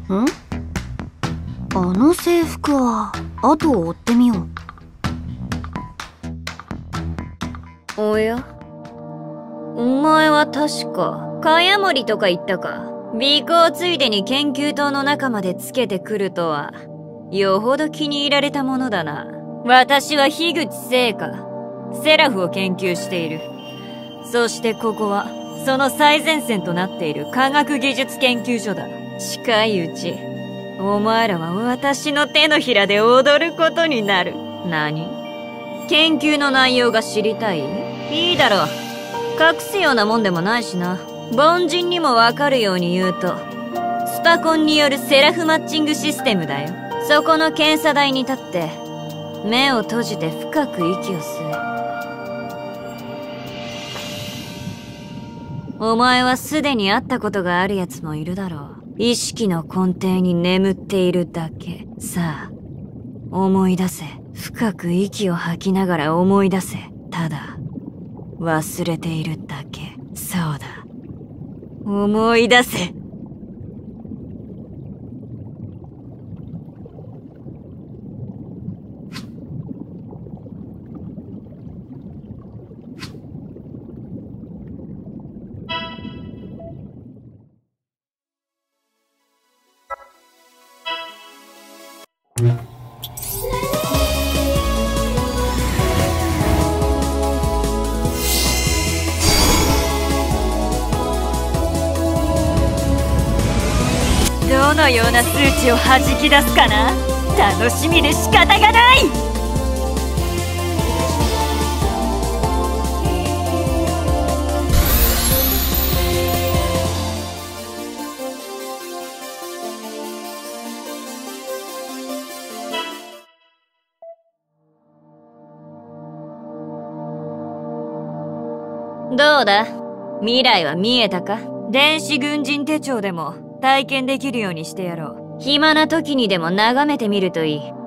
ん？あの制服は後を追ってみよう。おや？お前は確か茅森とか言ったか。尾行ついでに研究棟の中までつけてくるとはよほど気に入られたものだな。私は樋口聖華、セラフを研究している。そしてここはその最前線となっている科学技術研究所だ。近いうちお前らは私の手のひらで踊ることになる。何？研究の内容が知りたい？いいだろう。隠すようなもんでもないしな。凡人にもわかるように言うと、スパコンによるセラフマッチングシステムだよ。そこの検査台に立って目を閉じて深く息を吸え。お前はすでに会ったことがあるやつもいるだろう。意識の根底に眠っているだけ。さあ思い出せ。深く息を吐きながら思い出せ。ただ忘れているだけ。そうだ、思い出せ。どのような数値を弾き出すかな。楽しみで仕方がない。どうだ、未来は見えたか。電子軍人手帳でも体験できるようにしてやろう。暇な時にでも眺めてみるといい。